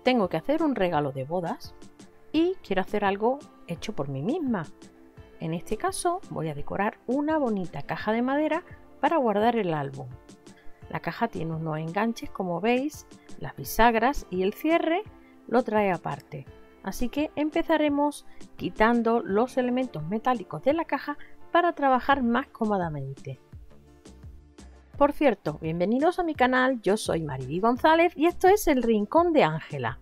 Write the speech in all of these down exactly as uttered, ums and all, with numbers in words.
Tengo que hacer un regalo de bodas y quiero hacer algo hecho por mí misma. En este caso voy a decorar una bonita caja de madera para guardar el álbum. La caja tiene unos enganches, como veis, las bisagras, y el cierre lo trae aparte. Así que empezaremos quitando los elementos metálicos de la caja para trabajar más cómodamente. Por cierto, bienvenidos a mi canal, yo soy Mariby González y esto es el Rincón de Ángela.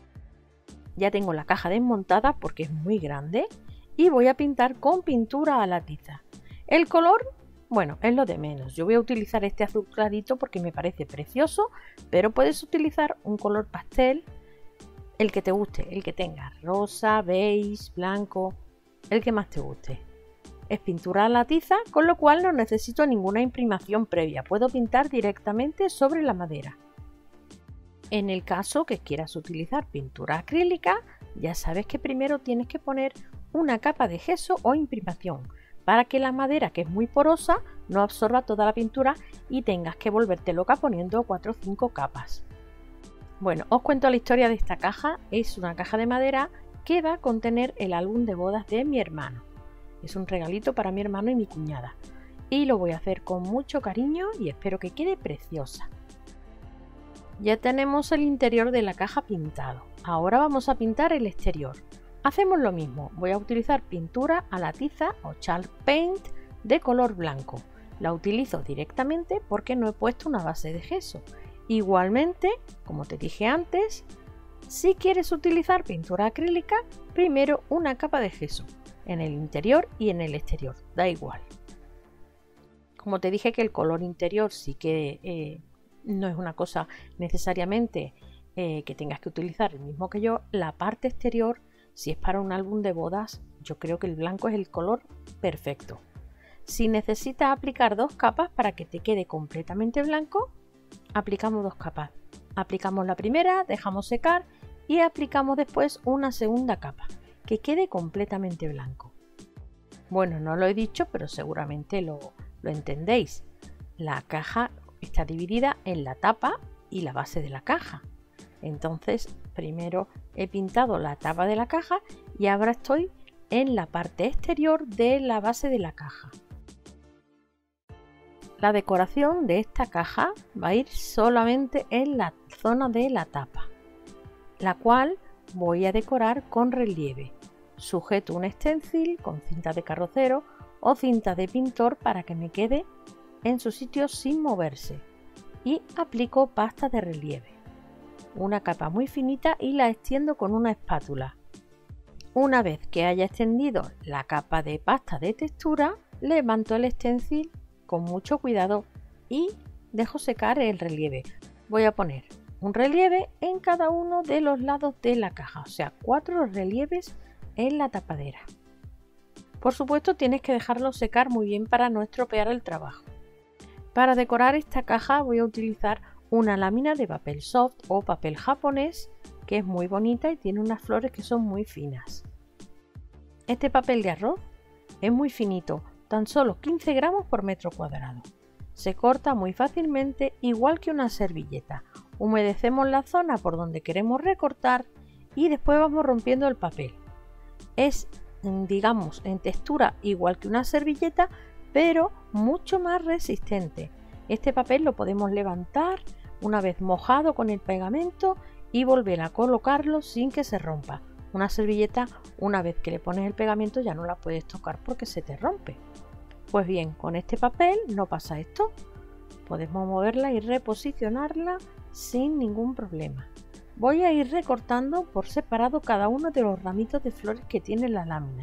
Ya tengo la caja desmontada porque es muy grande y voy a pintar con pintura a la tiza. El color, bueno, es lo de menos. Yo voy a utilizar este azul clarito porque me parece precioso, pero puedes utilizar un color pastel, el que te guste, el que tengas, rosa, beige, blanco, el que más te guste. Es pintura a la tiza, con lo cual no necesito ninguna imprimación previa, puedo pintar directamente sobre la madera. En el caso que quieras utilizar pintura acrílica, ya sabes que primero tienes que poner una capa de gesso o imprimación, para que la madera, que es muy porosa, no absorba toda la pintura y tengas que volverte loca poniendo cuatro o cinco capas. Bueno, os cuento la historia de esta caja. Es una caja de madera que va a contener el álbum de bodas de mi hermano. Es un regalito para mi hermano y mi cuñada. Y lo voy a hacer con mucho cariño y espero que quede preciosa. Ya tenemos el interior de la caja pintado. Ahora vamos a pintar el exterior. Hacemos lo mismo. Voy a utilizar pintura a la tiza o chalk paint de color blanco. La utilizo directamente porque no he puesto una base de gesso. Igualmente, como te dije antes, si quieres utilizar pintura acrílica, primero una capa de gesso en el interior y en el exterior, da igual. Como te dije que el color interior sí que eh, no es una cosa necesariamente eh, que tengas que utilizar el mismo que yo, la parte exterior, si es para un álbum de bodas, yo creo que el blanco es el color perfecto. Si necesitas aplicar dos capas para que te quede completamente blanco, aplicamos dos capas. Aplicamos la primera, dejamos secar y aplicamos después una segunda capa, que quede completamente blanco. Bueno, no lo he dicho, pero seguramente lo, lo entendéis. La caja está dividida en la tapa y la base de la caja. Entonces, primero he pintado la tapa de la caja y ahora estoy en la parte exterior de la base de la caja. La decoración de esta caja va a ir solamente en la zona de la tapa, la cual voy a decorar con relieve. Sujeto un stencil con cinta de carrocero o cinta de pintor para que me quede en su sitio sin moverse y aplico pasta de relieve. Una capa muy finita y la extiendo con una espátula. Una vez que haya extendido la capa de pasta de textura, levanto el stencil con mucho cuidado y dejo secar el relieve. Voy a poner un relieve en cada uno de los lados de la caja, o sea, cuatro relieves en la tapadera. Por supuesto, tienes que dejarlo secar muy bien para no estropear el trabajo. Para decorar esta caja voy a utilizar una lámina de papel soft o papel japonés, que es muy bonita y tiene unas flores que son muy finas. Este papel de arroz es muy finito, tan solo quince gramos por metro cuadrado. Se corta muy fácilmente, igual que una servilleta. Humedecemos la zona por donde queremos recortar y después vamos rompiendo el papel. Es, digamos, en textura igual que una servilleta, pero mucho más resistente. Este papel lo podemos levantar una vez mojado con el pegamento y volver a colocarlo sin que se rompa. Una servilleta, una vez que le pones el pegamento, ya no la puedes tocar porque se te rompe. Pues bien, con este papel no pasa esto. Podemos moverla y reposicionarla sin ningún problema. Voy a ir recortando por separado cada uno de los ramitos de flores que tiene la lámina.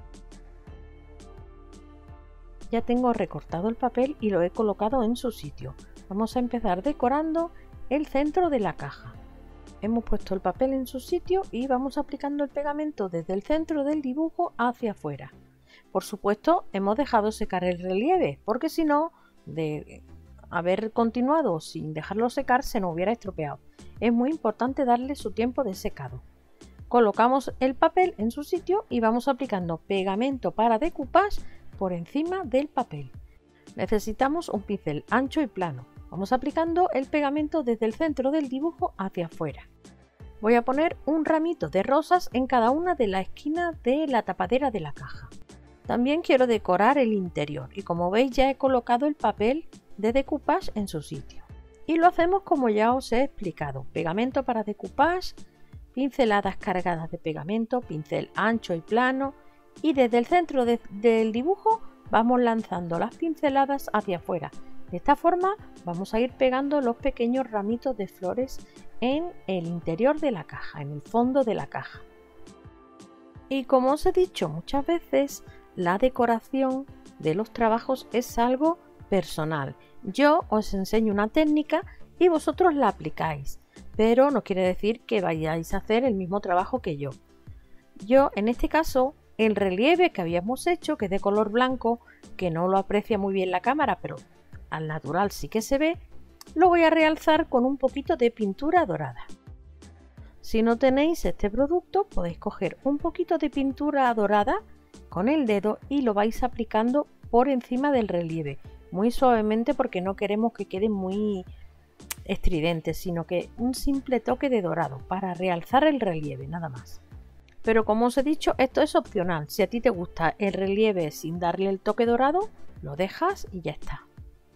Ya tengo recortado el papel y lo he colocado en su sitio. Vamos a empezar decorando el centro de la caja. Hemos puesto el papel en su sitio y vamos aplicando el pegamento desde el centro del dibujo hacia afuera. Por supuesto, hemos dejado secar el relieve, porque si no, de haber continuado sin dejarlo secar, se nos hubiera estropeado. Es muy importante darle su tiempo de secado. Colocamos el papel en su sitio y vamos aplicando pegamento para decoupage por encima del papel. Necesitamos un pincel ancho y plano. Vamos aplicando el pegamento desde el centro del dibujo hacia afuera. Voy a poner un ramito de rosas en cada una de las esquinas de la tapadera de la caja. También quiero decorar el interior y como veis ya he colocado el papel de decoupage en su sitio. Y lo hacemos como ya os he explicado: pegamento para decoupage, pinceladas cargadas de pegamento, pincel ancho y plano, y desde el centro de, del dibujo vamos lanzando las pinceladas hacia afuera. De esta forma vamos a ir pegando los pequeños ramitos de flores en el interior de la caja, en el fondo de la caja. Y como os he dicho muchas veces, la decoración de los trabajos es algo personal. Yo os enseño una técnica y vosotros la aplicáis, pero no quiere decir que vayáis a hacer el mismo trabajo que yo. Yo en este caso, el relieve que habíamos hecho, que es de color blanco, que no lo aprecia muy bien la cámara, pero al natural sí que se ve, lo voy a realzar con un poquito de pintura dorada. Si no tenéis este producto, podéis coger un poquito de pintura dorada con el dedo y lo vais aplicando por encima del relieve, muy suavemente, porque no queremos que quede muy estridente, sino que un simple toque de dorado para realzar el relieve, nada más. Pero como os he dicho, esto es opcional. Si a ti te gusta el relieve sin darle el toque dorado, lo dejas y ya está.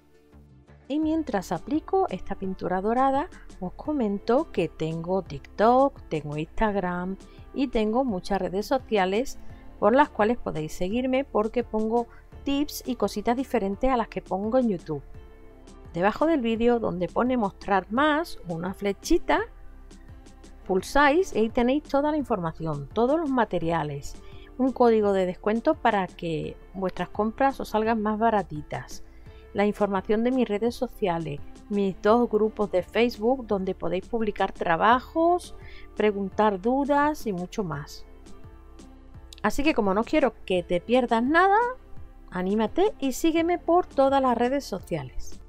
Y mientras aplico esta pintura dorada, os comento que tengo TikTok, tengo Instagram y tengo muchas redes sociales por las cuales podéis seguirme, porque pongo tips y cositas diferentes a las que pongo en YouTube. Debajo del vídeo, donde pone mostrar más, una flechita, pulsáis y ahí tenéis toda la información, todos los materiales, un código de descuento para que vuestras compras os salgan más baratitas, la información de mis redes sociales, mis dos grupos de Facebook donde podéis publicar trabajos, preguntar dudas y mucho más. Así que como no quiero que te pierdas nada, anímate y sígueme por todas las redes sociales.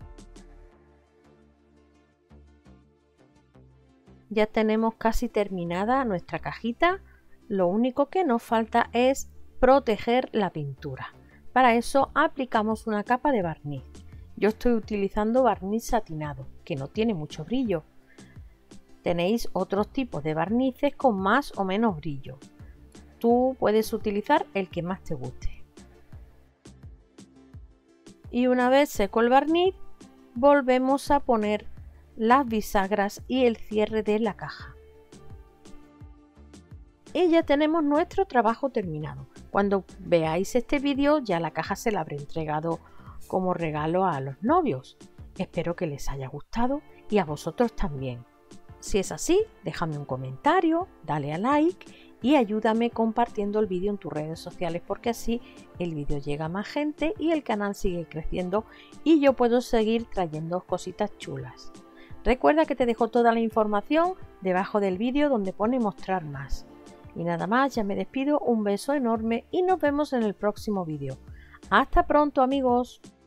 Ya tenemos casi terminada nuestra cajita. Lo único que nos falta es proteger la pintura. Para eso aplicamos una capa de barniz. Yo estoy utilizando barniz satinado, que no tiene mucho brillo. Tenéis otros tipos de barnices con más o menos brillo. Tú puedes utilizar el que más te guste. Y una vez seco el barniz, volvemos a poner las bisagras y el cierre de la caja. Y ya tenemos nuestro trabajo terminado. Cuando veáis este vídeo ya la caja se la habré entregado como regalo a los novios. Espero que les haya gustado y a vosotros también. Si es así, déjame un comentario, dale a like y ayúdame compartiendo el vídeo en tus redes sociales, porque así el vídeo llega a más gente y el canal sigue creciendo y yo puedo seguir trayendo cositas chulas. Recuerda que te dejo toda la información debajo del vídeo donde pone mostrar más. Y nada más, ya me despido, un beso enorme y nos vemos en el próximo vídeo. ¡Hasta pronto, amigos!